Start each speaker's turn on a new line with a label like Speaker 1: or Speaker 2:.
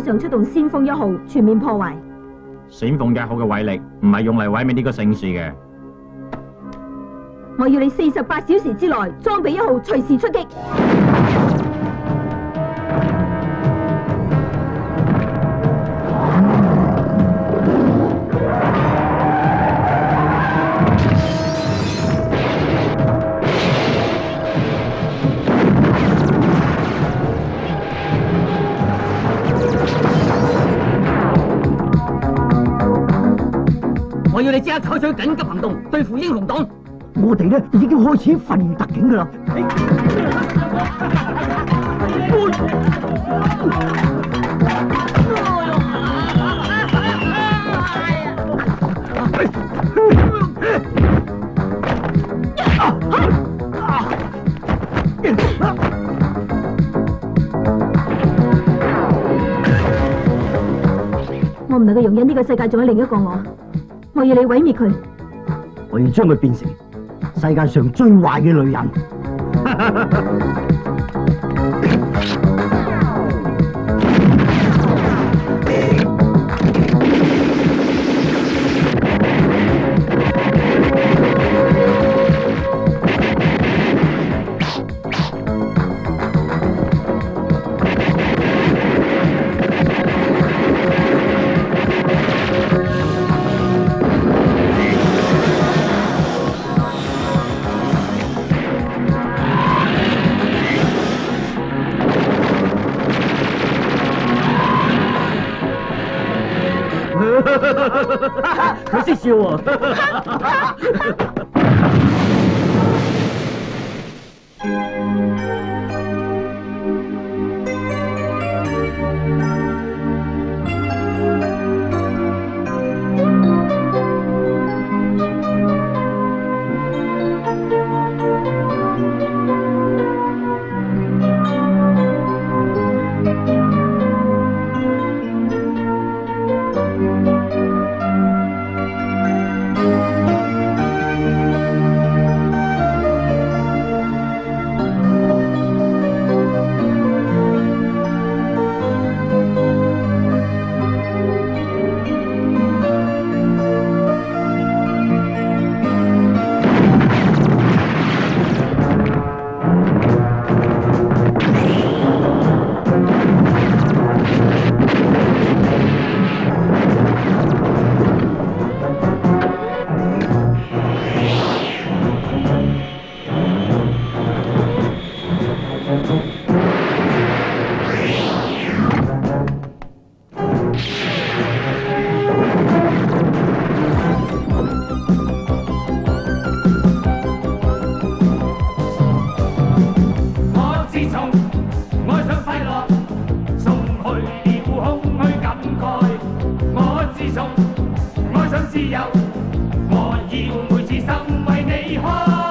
Speaker 1: 上出動先鋒1號全面破壞。
Speaker 2: 閃鳳1號嘅偉力唔係用嚟毀滅呢個城市嘅。
Speaker 1: 我要你48小時之內裝備1號隨時出擊。
Speaker 3: 我要你即刻採取緊急行動，對付英雄黨。
Speaker 4: 我哋咧已經開始發現特警噶啦。
Speaker 1: 我唔能夠容忍呢個世界仲有另一個我要你毀滅佢。
Speaker 4: 我要將佢變成世界上最壞嘅女人。
Speaker 3: 佢識笑喎。
Speaker 5: 自由，我要每次心為你開。